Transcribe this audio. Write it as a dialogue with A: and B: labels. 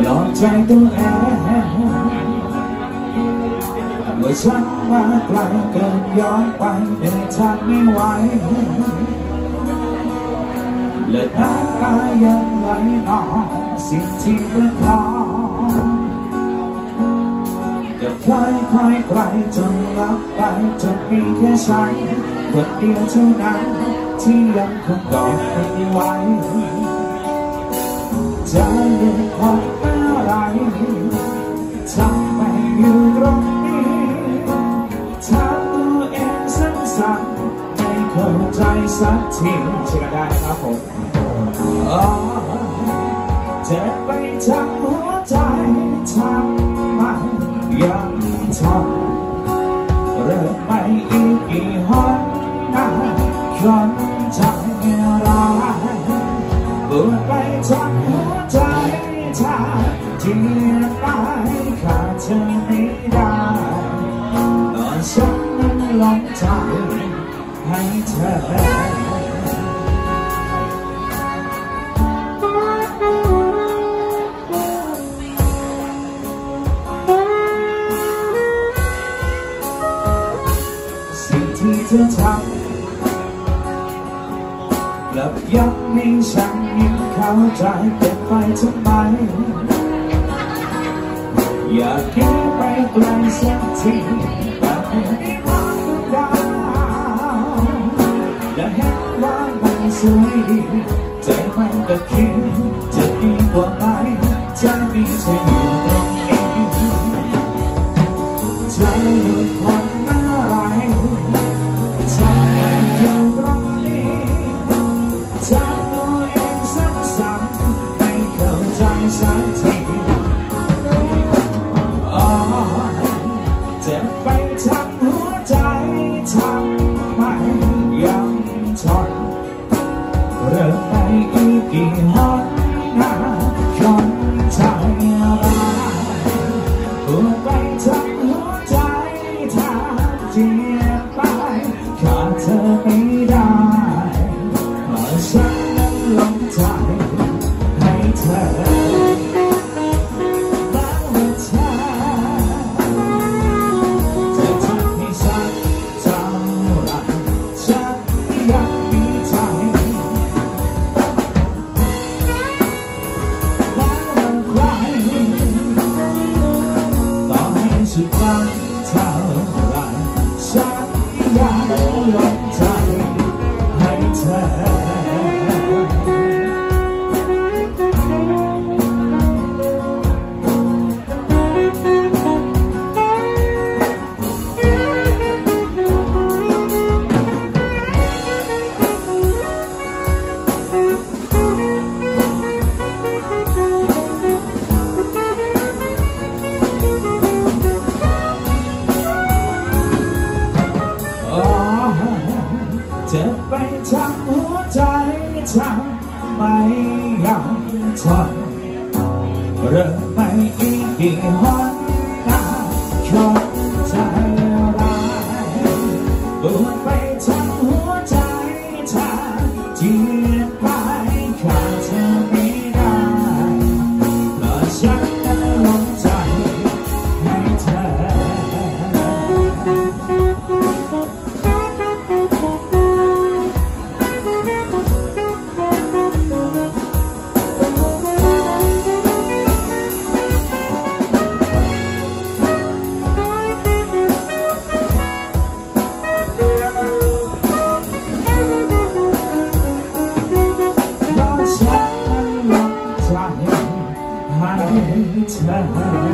A: อกใจตัวเองว่าฉันมาไกลเกินย้อนไปเดินทางไม่ไหวและน้ำตายังไหลนองสิ่งที่เมื่อพอจะคล้ายไกลจนลับไปจนมีแค่ฉันคนเดียวเท่านั้นที่ยังคงกอดไม่ไหวจะเลือกคนอะไรทำไมอยู่ตรงนี้ถามตัวเองสั้นๆไม่เข้าใจสักทีเชื่อได้ครับผมเจ็บไปทั้งหัวใจทำไมยังทนเริ่มไปอีกกี่หนคนใจร้ายปวดไปทั้งหัวใจถ้าที่ตายขาดเธอไม่ได้ตอนฉันนั้นลงใจให้เธอที่เธอทำกลับย้ำให้ฉันยิ่งเข้าใจเก็บไปทำไมอยากคิดไปไกลสักทีแต่ไม่มองดาวและเห็นว่ามันสวยดีใจมันก็คิดจะดีกว่าไหมจะมีเธออยู่ตรงนี้จะหลุดพ้นอะไรอยู่ตรงนี้ถามตัวเองซ้ำๆไม่เข้าใจสักทีเจ็บไปทั้งหัวใจทำไมยังทนเริ่มไปอีกกี่หนคนใจร้ายปวดไปทั้งหัวใจถ้าเจ็บไปขาดเธอไม่ได้เพราะฉันนั้นลงใจให้เธอแล้วเธอจะทำให้ฉันเท่าไรฉันยังมีใจแล้วใครต่อให้สุดวันเท่าไรฉันยังลงใจให้เธอเจ็บไปทั้งหัวใจทำไมยังทนเริ่มไปอีกกี่หนคนใจร้ายปวดไปทั้งหัวใจถ้าเจ็บไปขาดเธอไม่ได้เพราะฉันนั้นลงใจให้เธอให้เธอ